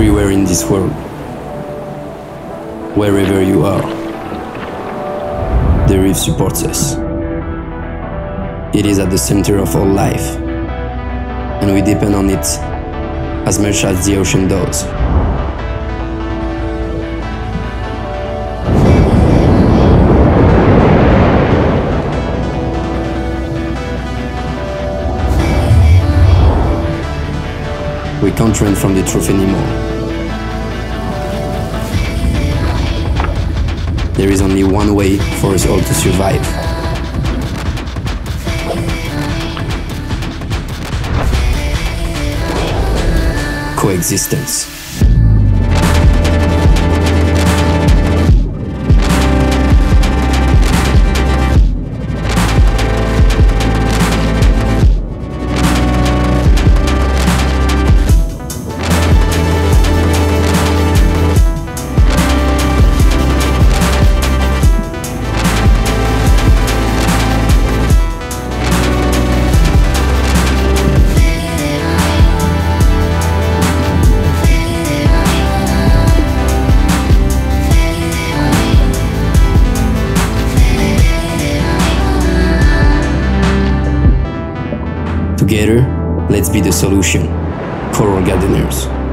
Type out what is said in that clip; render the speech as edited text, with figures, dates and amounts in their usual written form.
everywhere in this world, wherever you are. The reef supports us. It is at the center of all life, and we depend on it as much as the ocean does. We can't run from the truth anymore. There is only one way for us all to survive. Coexistence. Together, let's be the solution. Coral gardeners.